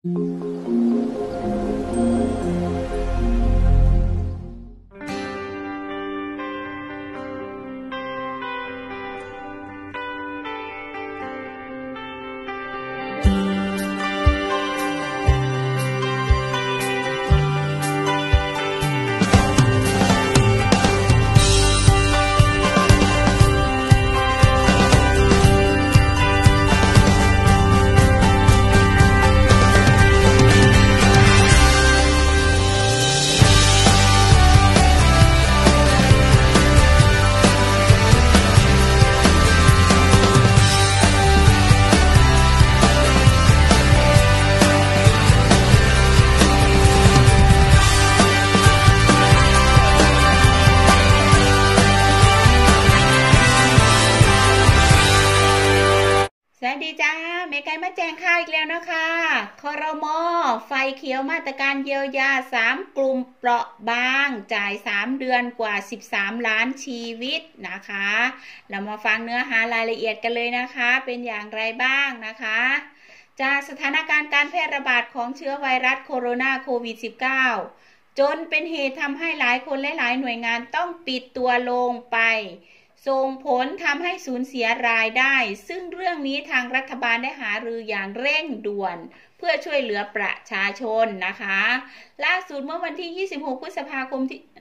สวัสดีจ้าเมไกมาแจ้งข่าวอีกแล้วนะคะครม.ไฟเขียวมาตรการเยียวยา3 กลุ่มเปราะบางจ่าย3 เดือนกว่า13 ล้านชีวิตนะคะเรามาฟังเนื้อหารายละเอียดกันเลยนะคะเป็นอย่างไรบ้างนะคะจากสถานการณ์การแพร่ระบาดของเชื้อไวรัสโคโรนาโควิด -19 จนเป็นเหตุทำให้หลายคนและหลายหน่วยงานต้องปิดตัวลงไปส่งผลทำให้สูญเสียรายได้ซึ่งเรื่องนี้ทางรัฐบาลได้หารืออย่างเร่งด่วนเพื่อช่วยเหลือประชาชนนะคะล่าสุดเมื่อวันที่ 26 พฤษภาคม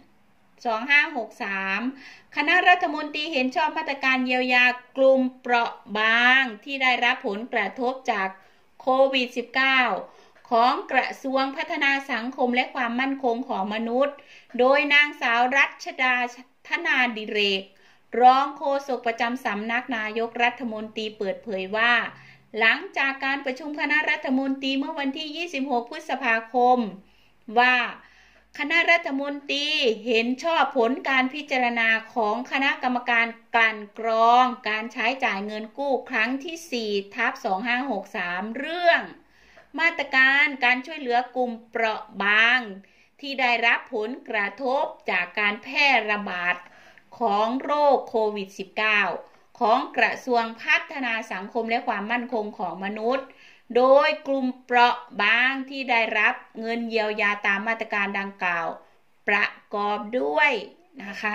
2563 คณะรัฐมนตรีเห็นชอบมาตรการเยียวยากลุ่มเปราะบางที่ได้รับผลกระทบจากโควิด -19 ของกระทรวงพัฒนาสังคมและความมั่นคงของมนุษย์โดยนางสาวรัชดาธนาดิเรกรองโฆษกประจำสำนักนายกรัฐมนตรีเปิดเผยว่าหลังจากการประชุมคณะรัฐมนตรีเมื่อวันที่ 26 พฤษภาคมว่าคณะรัฐมนตรีเห็นชอบผลการพิจารณาของคณะกรรมการกลั่นกรองการใช้จ่ายเงินกู้ครั้งที่ 4/2563 เรื่องมาตรการการช่วยเหลือกลุ่มเปราะบางที่ได้รับผลกระทบจากการแพร่ระบาดของโรคโควิด -19 ของกระทรวงพัฒนาสังคมและความมั่นคงของมนุษย์โดยกลุ่มเปราะบางที่ได้รับเงินเยียวยาตามมาตรการดังกล่าวประกอบด้วยนะคะ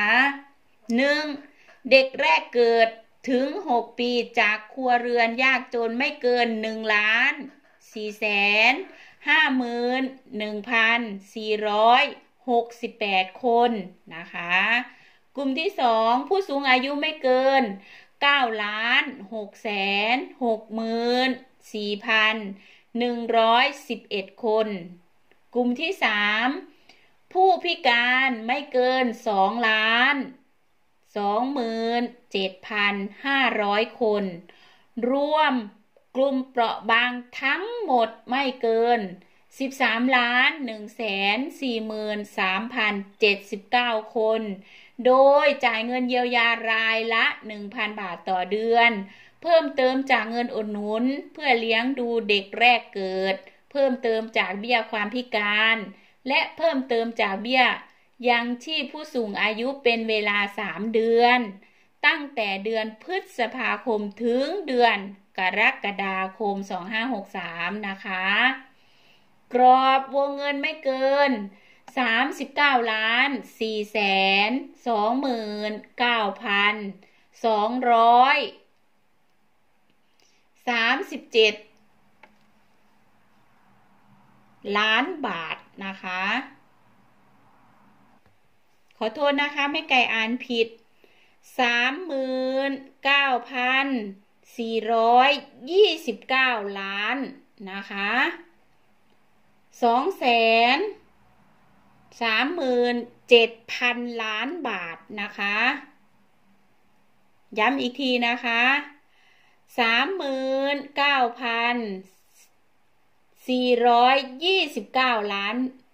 1. เด็กแรกเกิดถึง 6 ปีจากครัวเรือนยากจนไม่เกิน 1,451,468 คนนะคะกลุ่มที่ 2 ผู้สูงอายุไม่เกิน 9,664,111 คนกลุ่มที่ 3 ผู้พิการไม่เกิน 2,27,500 คนรวมกลุ่มเปราะบางทั้งหมดไม่เกิน 13,143,079 คนโดยจ่ายเงินเยียวยารายละ 1,000 บาทต่อเดือนเพิ่มเติมจากเงินอุดหนุนเพื่อเลี้ยงดูเด็กแรกเกิดเพิ่มเติมจากเบี้ยความพิการและเพิ่มเติมจากเบี้ยยังชีพผู้สูงอายุเป็นเวลา 3 เดือนตั้งแต่เดือนพฤษภาคมถึงเดือนกรกฎาคม 2563 นะคะกรอบวงเงินไม่เกิน 39,429,237 ล้านบาทนะคะขอโทษนะคะไม่ไกลอ่านผิด 39,429 ล้านนะคะ237,000 ล้านบาทนะคะย้ำอีกทีนะคะ39,429 ล้าน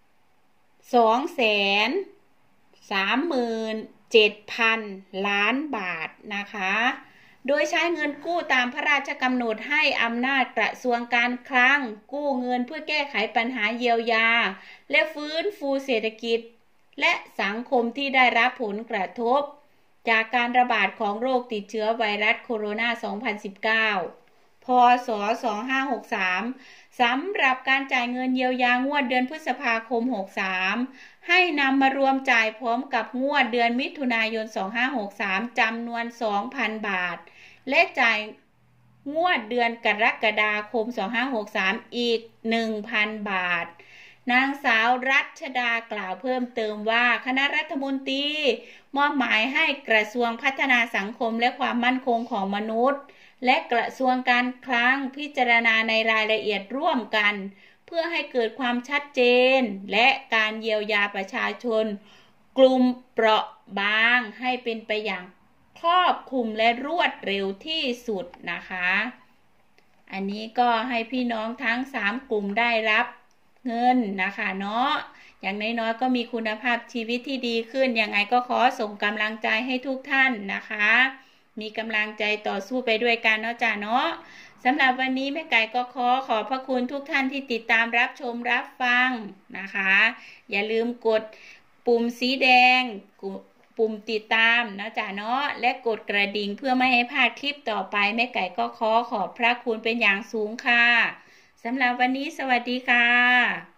237,000 ล้านบาทนะคะโดยใช้เงินกู้ตามพระราชกำหนดให้อำนาจกระทรวงการคลังกู้เงินเพื่อแก้ไขปัญหาเยียวยาและฟื้นฟูเศรษฐกิจและสังคมที่ได้รับผลกระทบจากการระบาดของโรคติดเชื้อไวรัสโคโรนา 2019 พ.ศ. 2563สำหรับการจ่ายเงินเยียวยางวดเดือนพฤษภาคม63ให้นำมารวมจ่ายพร้อมกับงวดเดือนมิถุนายน2563จำนวน 2,000 บาทและจ่ายงวดเดือนกรกฎาคม2563อีก 1,000 บาทนางสาวรัชดากล่าวเพิ่มเติมว่าคณะรัฐมนตรีมอบหมายให้กระทรวงพัฒนาสังคมและความมั่นคงของมนุษย์และกระทรวงการคลังพิจารณาในรายละเอียดร่วมกันเพื่อให้เกิดความชัดเจนและการเยียวยาประชาชนกลุ่มเปราะบางให้เป็นไปอย่างครอบคลุมและรวดเร็วที่สุดนะคะอันนี้ก็ให้พี่น้องทั้ง3กลุ่มได้รับเงินนะคะเนาะอย่างน้อยๆก็มีคุณภาพชีวิตที่ดีขึ้นยังไงก็ขอส่งกำลังใจให้ทุกท่านนะคะมีกำลังใจต่อสู้ไปด้วยกันเนาะจ้าเนาะสำหรับวันนี้แม่ไก่ก็ขอบพระคุณทุกท่านที่ติดตามรับชมรับฟังนะคะอย่าลืมกดปุ่มสีแดงปุ่มติดตามนะจ้าเนาะและกดกระดิ่งเพื่อไม่ให้พลาดคลิปต่อไปแม่ไก่ก็ขอบพระคุณเป็นอย่างสูงค่ะสำหรับวันนี้สวัสดีค่ะ